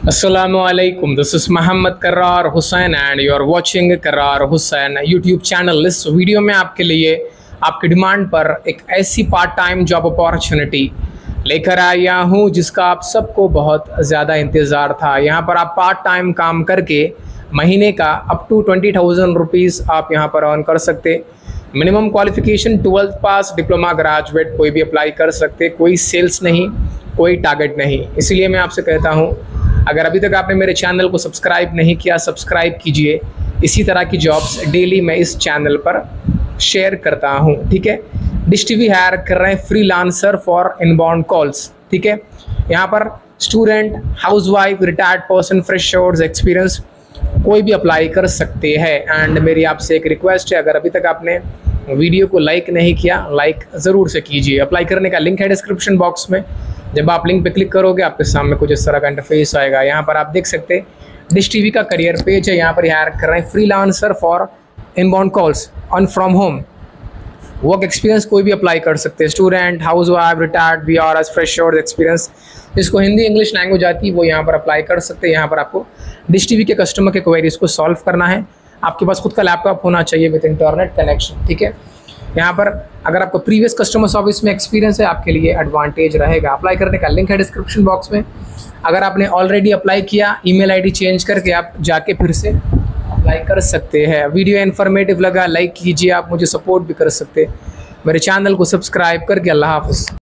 Assalamualaikum. This is Mohammed Karrar Hussain and you are watching Karrar Hussain YouTube channel। इस video में आपके लिए आपकी डिमांड पर एक ऐसी पार्ट टाइम जॉब अपॉर्चुनिटी लेकर आया हूँ जिसका आप सबको बहुत ज़्यादा इंतज़ार था। यहाँ पर आप पार्ट टाइम काम करके महीने का अप टू 20,000 रुपीज़ आप यहाँ पर अर्न कर सकते। Minimum qualification 12th pass, diploma, graduate कोई भी अप्लाई कर सकते। कोई सेल्स नहीं, कोई टारगेट नहीं। इसीलिए मैं आपसे कहता हूँ, अगर अभी तक आपने मेरे चैनल को सब्सक्राइब नहीं किया, सब्सक्राइब कीजिए। इसी तरह की जॉब्स डेली मैं इस चैनल पर शेयर करता हूँ, ठीक है। डिश टीवी हायर कर रहे हैं फ्रीलांसर फॉर इनबाउंड कॉल्स, ठीक है। यहाँ पर student, housewife, retired person, freshers, experience कोई भी अप्लाई कर सकते हैं। एंड मेरी आपसे एक रिक्वेस्ट है, अगर अभी तक आपने वीडियो को लाइक नहीं किया, लाइक ज़रूर से कीजिए। अप्लाई करने का लिंक है डिस्क्रिप्शन बॉक्स में। जब आप लिंक पे क्लिक करोगे आपके सामने कुछ इस तरह का इंटरफेस आएगा। यहाँ पर आप देख सकते हैं डिश टीवी का करियर पेज है। यहाँ पर हायर कर रहे हैं freelancer for inbound calls on from home. Work experience कोई भी अप्लाई कर सकते हैं। Student, housewife, retired, VRS, freshers, experience, जिसको हिंदी इंग्लिश लैंग्वेज आती है वो यहाँ पर अप्लाई कर सकते हैं। यहाँ पर आपको डिश टीवी के कस्टमर के क्वेरीज को सॉल्व करना है। आपके पास खुद का लैपटॉप होना चाहिए विद इंटरनेट कनेक्शन, ठीक है। यहाँ पर अगर आपको प्रीवियस कस्टमर सर्विस में एक्सपीरियंस है, आपके लिए एडवांटेज रहेगा। अप्लाई करने का लिंक है डिस्क्रिप्शन बॉक्स में। अगर आपने ऑलरेडी अप्लाई किया, ईमेल आईडी चेंज करके आप जाके फिर से अप्लाई कर सकते हैं। वीडियो इन्फॉर्मेटिव लगा, लाइक कीजिए। आप मुझे सपोर्ट भी कर सकते हैं। मेरे चैनल को सब्सक्राइब करके। अल्लाह हाफ़िज़।